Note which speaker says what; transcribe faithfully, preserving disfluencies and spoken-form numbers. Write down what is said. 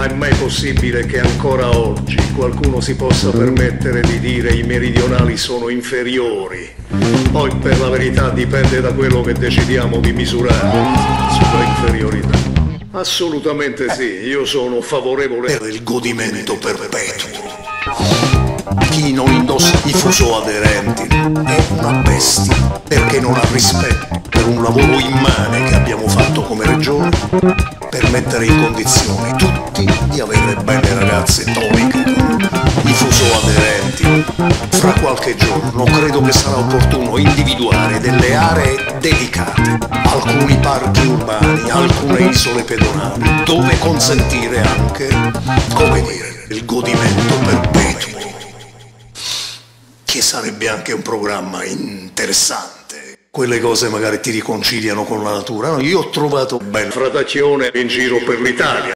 Speaker 1: Ma è mai possibile che ancora oggi qualcuno si possa permettere di dire i meridionali sono inferiori? Poi per la verità dipende da quello che decidiamo di misurare sulla inferiorità. Assolutamente sì, io sono favorevole
Speaker 2: per il godimento perpetuo. Chi non indossa i fusoaderenti è una bestia, perché non ha rispetto per un lavoro immane che abbiamo fatto come regione per mettere in condizione tutti di avere belle ragazze toniche con i fusoaderenti. Fra qualche giorno credo che sarà opportuno individuare delle aree dedicate, alcuni parchi urbani, alcune isole pedonali, dove consentire anche, come dire, il godimento perpetuo, che sarebbe anche un programma interessante. Quelle cose magari ti riconciliano con la natura. No, io ho trovato bella
Speaker 1: fratazione in giro per l'Italia.